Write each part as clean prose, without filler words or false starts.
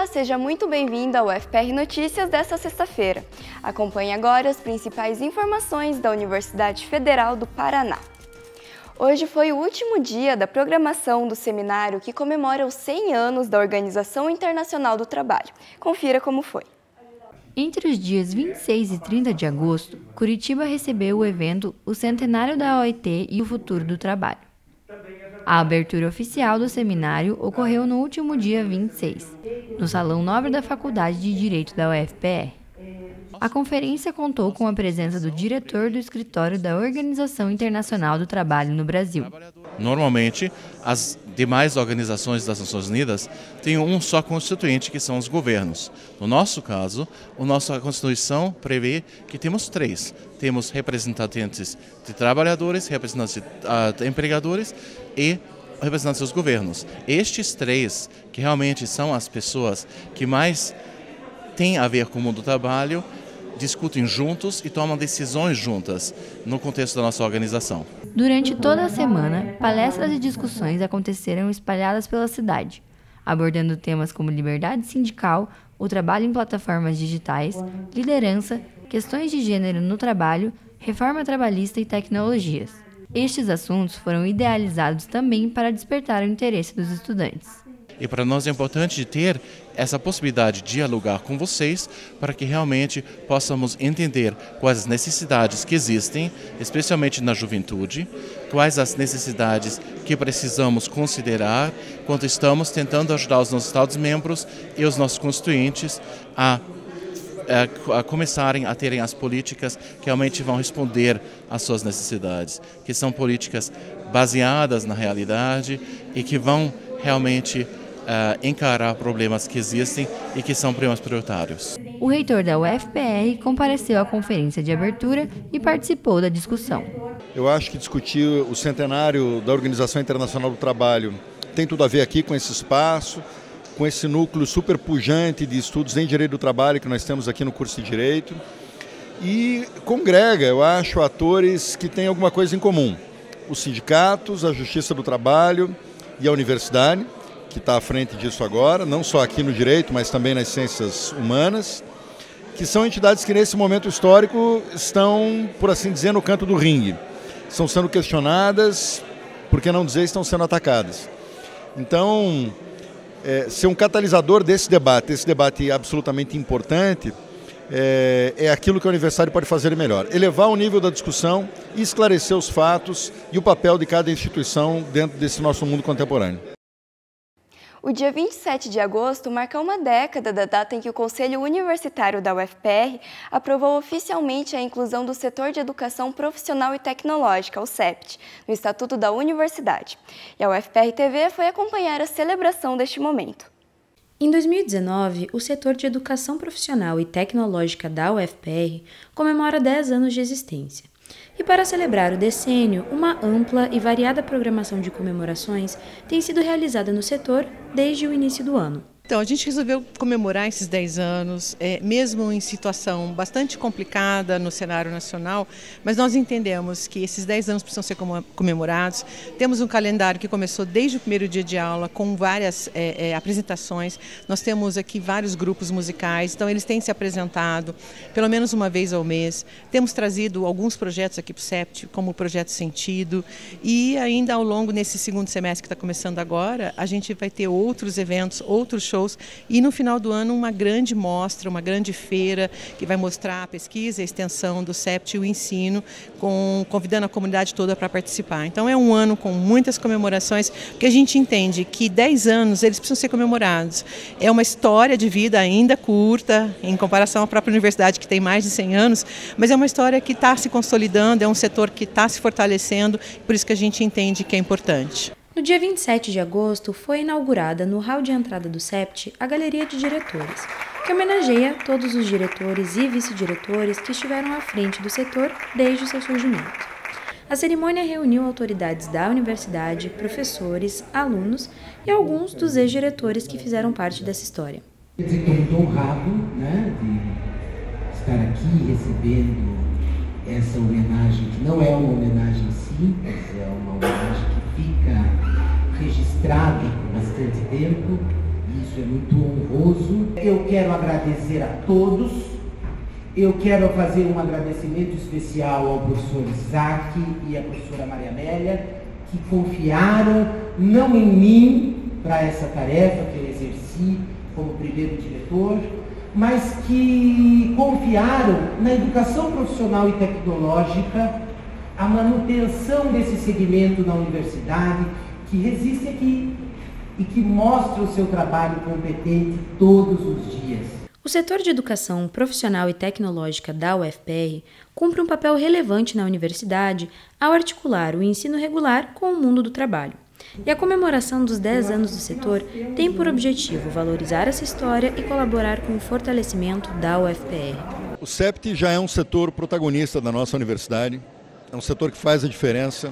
seja muito bem-vindo ao UFPR Notícias desta sexta-feira. Acompanhe agora as principais informações da Universidade Federal do Paraná. Hoje foi o último dia da programação do seminário que comemora os 100 anos da Organização Internacional do Trabalho. Confira como foi. Entre os dias 26 e 30 de agosto, Curitiba recebeu o evento O Centenário da OIT e o Futuro do Trabalho. A abertura oficial do seminário ocorreu no último dia 26, no Salão Nobre da Faculdade de Direito da UFPR. A conferência contou com a presença do diretor do escritório da Organização Internacional do Trabalho no Brasil. Normalmente, as demais organizações das Nações Unidas têm um só constituinte, que são os governos. No nosso caso, a nossa Constituição prevê que temos 3. Temos representantes de trabalhadores, representantes de empregadores e representantes dos governos. Estes 3, que realmente são as pessoas que mais têm a ver com o mundo do trabalho, discutem juntos e tomam decisões juntas no contexto da nossa organização. Durante toda a semana, palestras e discussões aconteceram espalhadas pela cidade, abordando temas como liberdade sindical, o trabalho em plataformas digitais, liderança, questões de gênero no trabalho, reforma trabalhista e tecnologias. Estes assuntos foram idealizados também para despertar o interesse dos estudantes. E para nós é importante ter essa possibilidade de dialogar com vocês para que realmente possamos entender quais as necessidades que existem, especialmente na juventude, quais as necessidades que precisamos considerar quando estamos tentando ajudar os nossos Estados-membros e os nossos constituintes a começarem a terem as políticas que realmente vão responder às suas necessidades, que são políticas baseadas na realidade e que vão realmente encarar problemas que existem e que são problemas prioritários. O reitor da UFPR compareceu à conferência de abertura e participou da discussão. Eu acho que discutir o centenário da Organização Internacional do Trabalho tem tudo a ver aqui com esse espaço, com esse núcleo super pujante de estudos em Direito do Trabalho que nós temos aqui no curso de Direito. E congrega, eu acho, atores que têm alguma coisa em comum. Os sindicatos, a Justiça do Trabalho e a universidade, que está à frente disso agora, não só aqui no direito, mas também nas ciências humanas, que são entidades que nesse momento histórico estão, por assim dizer, no canto do ringue. Estão sendo questionadas, por que não dizer, estão sendo atacadas. Então, ser um catalisador desse debate, esse debate absolutamente importante, é aquilo que a universidade pode fazer melhor. Elevar o nível da discussão e esclarecer os fatos e o papel de cada instituição dentro desse nosso mundo contemporâneo. O dia 27 de agosto marca uma década da data em que o Conselho Universitário da UFPR aprovou oficialmente a inclusão do setor de educação profissional e tecnológica, o CEPT, no Estatuto da Universidade. E a UFPR TV foi acompanhar a celebração deste momento. Em 2019, o setor de educação profissional e tecnológica da UFPR comemora 10 anos de existência. E para celebrar o decênio, uma ampla e variada programação de comemorações tem sido realizada no setor desde o início do ano. Então, a gente resolveu comemorar esses 10 anos, mesmo em situação bastante complicada no cenário nacional, mas nós entendemos que esses 10 anos precisam ser comemorados. Temos um calendário que começou desde o primeiro dia de aula, com várias apresentações. Nós temos aqui vários grupos musicais, então eles têm se apresentado pelo menos uma vez ao mês. Temos trazido alguns projetos aqui para o CEPT, como o Projeto Sentido, e ainda ao longo, nesse segundo semestre que está começando agora, a gente vai ter outros eventos, outros shows, e no final do ano uma grande mostra, uma grande feira que vai mostrar a pesquisa e a extensão do CEPT e o ensino, convidando a comunidade toda para participar. Então é um ano com muitas comemorações, porque a gente entende que 10 anos eles precisam ser comemorados. É uma história de vida ainda curta, em comparação à própria universidade que tem mais de 100 anos, mas é uma história que está se consolidando, é um setor que está se fortalecendo, por isso que a gente entende que é importante. No dia 27 de agosto, foi inaugurada no hall de entrada do CEPT a Galeria de Diretores, que homenageia todos os diretores e vice-diretores que estiveram à frente do setor desde o seu surgimento. A cerimônia reuniu autoridades da universidade, professores, alunos e alguns dos ex-diretores que fizeram parte dessa história. Quer dizer que eu estou honrado, de estar aqui recebendo essa homenagem, que não é uma homenagem simples, é uma homenagem que fica registrada por bastante tempo Isso é muito honroso. Eu quero agradecer a todos. Eu quero fazer um agradecimento especial ao professor Isaac e à professora Maria Amélia, que confiaram não em mim para essa tarefa que eu exerci como primeiro diretor, mas que confiaram na educação profissional e tecnológica, a manutenção desse segmento na universidade, que resiste aqui e que mostra o seu trabalho competente todos os dias. O setor de educação profissional e tecnológica da UFPR cumpre um papel relevante na universidade ao articular o ensino regular com o mundo do trabalho. E a comemoração dos 10 anos do setor tem por objetivo valorizar essa história e colaborar com o fortalecimento da UFPR. O CEPT já é um setor protagonista da nossa universidade, é um setor que faz a diferença.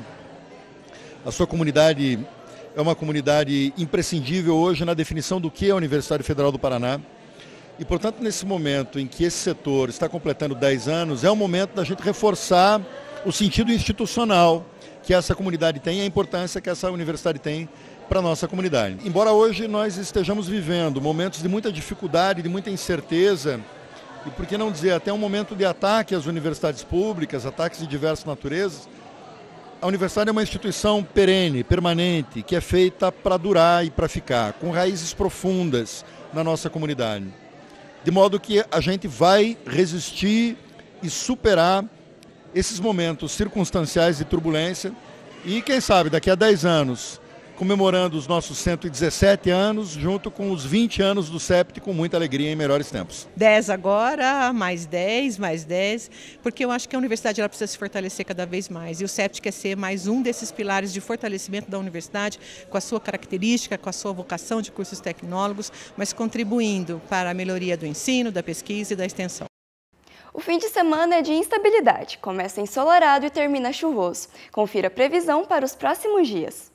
A sua comunidade é uma comunidade imprescindível hoje na definição do que é a Universidade Federal do Paraná. E, portanto, nesse momento em que esse setor está completando 10 anos, é o momento da gente reforçar o sentido institucional que essa comunidade tem e a importância que essa universidade tem para a nossa comunidade. Embora hoje nós estejamos vivendo momentos de muita dificuldade, de muita incerteza, e por que não dizer até um momento de ataque às universidades públicas, ataques de diversas naturezas, a universidade é uma instituição perene, permanente, que é feita para durar e para ficar, com raízes profundas na nossa comunidade. De modo que a gente vai resistir e superar esses momentos circunstanciais de turbulência e, quem sabe, daqui a 10 anos, comemorando os nossos 117 anos, junto com os 20 anos do CEPT, com muita alegria em melhores tempos. 10 agora, mais 10, porque eu acho que a universidade ela precisa se fortalecer cada vez mais. E o CEPT quer ser mais um desses pilares de fortalecimento da universidade, com a sua característica, com a sua vocação de cursos tecnólogos, mas contribuindo para a melhoria do ensino, da pesquisa e da extensão. O fim de semana é de instabilidade. Começa ensolarado e termina chuvoso. Confira a previsão para os próximos dias.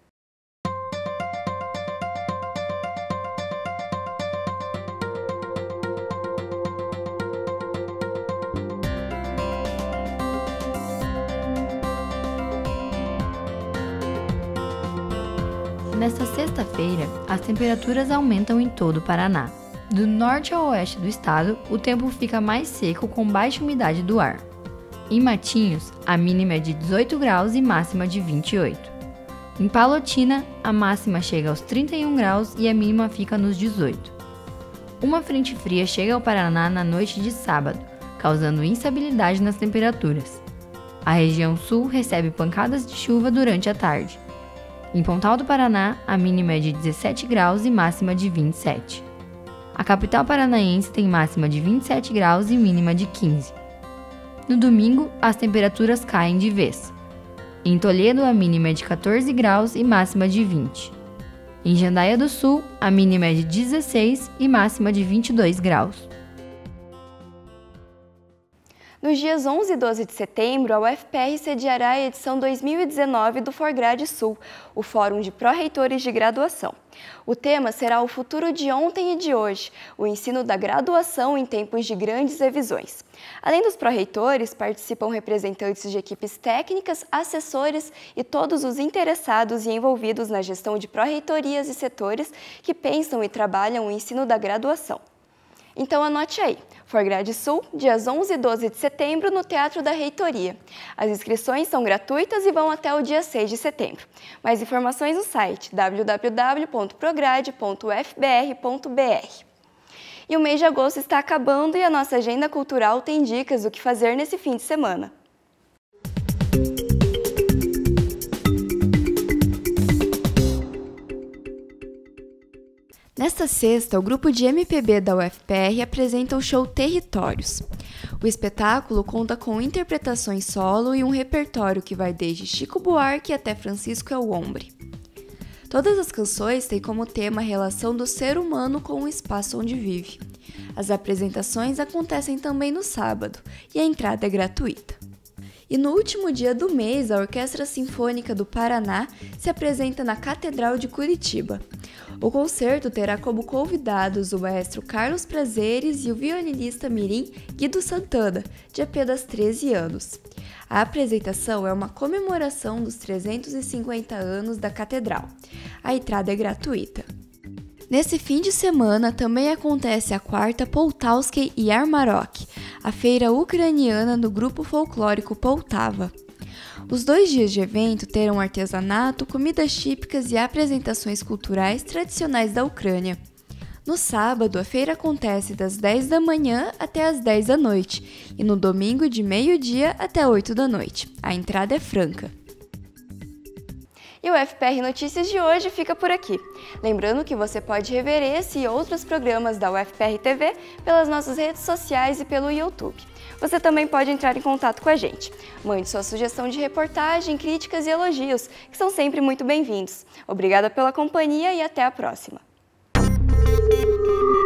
Nesta sexta-feira, as temperaturas aumentam em todo o Paraná. Do norte ao oeste do estado, o tempo fica mais seco com baixa umidade do ar. Em Matinhos, a mínima é de 18 graus e máxima de 28. Em Palotina, a máxima chega aos 31 graus e a mínima fica nos 18. Uma frente fria chega ao Paraná na noite de sábado, causando instabilidade nas temperaturas. A região sul recebe pancadas de chuva durante a tarde. Em Pontal do Paraná, a mínima é de 17 graus e máxima de 27. A capital paranaense tem máxima de 27 graus e mínima de 15. No domingo, as temperaturas caem de vez. Em Toledo, a mínima é de 14 graus e máxima de 20. Em Jandaia do Sul, a mínima é de 16 e máxima de 22 graus. Nos dias 11 e 12 de setembro, a UFPR sediará a edição 2019 do Forgrade Sul, o Fórum de Pró-Reitores de Graduação. O tema será o futuro de ontem e de hoje, o ensino da graduação em tempos de grandes revisões. Além dos pró-reitores, participam representantes de equipes técnicas, assessores e todos os interessados e envolvidos na gestão de pró-reitorias e setores que pensam e trabalham o ensino da graduação. Então anote aí, Forgrade Sul, dias 11 e 12 de setembro, no Teatro da Reitoria. As inscrições são gratuitas e vão até o dia 6 de setembro. Mais informações no site www.prograde.ufbr.br. E o mês de agosto está acabando e a nossa agenda cultural tem dicas do que fazer nesse fim de semana. Nesta sexta, o grupo de MPB da UFPR apresenta o show Territórios. O espetáculo conta com interpretações solo e um repertório que vai desde Chico Buarque até Francisco El Hombre. Todas as canções têm como tema a relação do ser humano com o espaço onde vive. As apresentações acontecem também no sábado e a entrada é gratuita. E no último dia do mês, a Orquestra Sinfônica do Paraná se apresenta na Catedral de Curitiba. O concerto terá como convidados o maestro Carlos Prazeres e o violinista mirim Guido Santana, de apenas 13 anos. A apresentação é uma comemoração dos 350 anos da Catedral. A entrada é gratuita. Nesse fim de semana também acontece a 4ª Poltavsky Yarmarok, a feira ucraniana do grupo folclórico Poltava. Os 2 dias de evento terão artesanato, comidas típicas e apresentações culturais tradicionais da Ucrânia. No sábado, a feira acontece das 10 da manhã até as 10 da noite e no domingo de meio-dia até 8 da noite. A entrada é franca. E o FPR Notícias de hoje fica por aqui. Lembrando que você pode rever esse e outros programas da UFPR TV pelas nossas redes sociais e pelo YouTube. Você também pode entrar em contato com a gente. Mande sua sugestão de reportagem, críticas e elogios, que são sempre muito bem-vindos. Obrigada pela companhia e até a próxima.